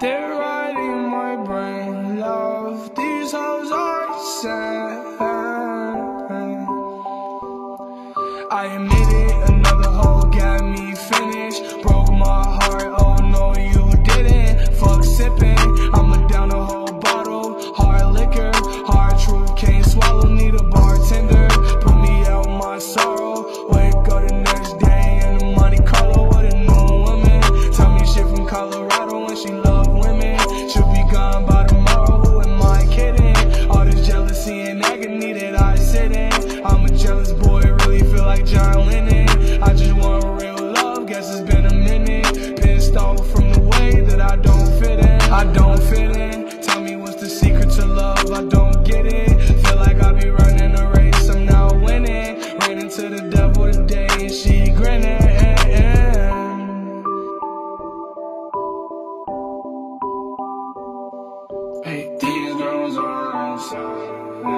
They're riding my brain, love. These hoes are sad. I admit it, another hoe got me finished. Broke my heart, oh no you didn't. Fuck sipping, I'ma down a whole bottle. Hard liquor, hard truth, can't swallow. Need a bartender, put me out my sorrow. Wake up the next day in the Monte Carlo with a new woman. Tell me shit from Colorado and she love women. She'll be gone by tomorrow, who am I kidding? All this jealousy and agony that I sit in. I'm a jealous boy, really feel like John Lennon. I just want real love, guess it's been a minute. Pissed off from the way that I don't fit in. I don't fit in, tell me what's the secret to love, I don't get it. Feel like I be running a race, I'm not winning. Ran into the devil today and she grinning. Hey, these girls are inside.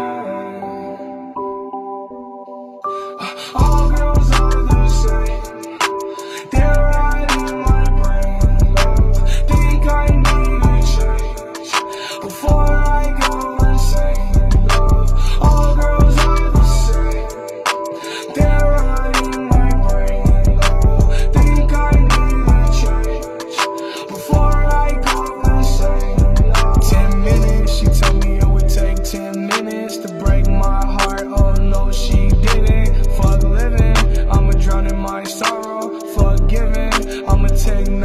All girls are the same. They're riding my brain, love. Think I need a change before I go insane, love. All girls are the same. They're riding my brain, love. Think I need a change before I go insane, love. 10 minutes, she told me it would take 10 minutes to break my heart. Oh no, she didn't. Fuck living, I'ma drown in my sorrow. Forgiving, I'ma take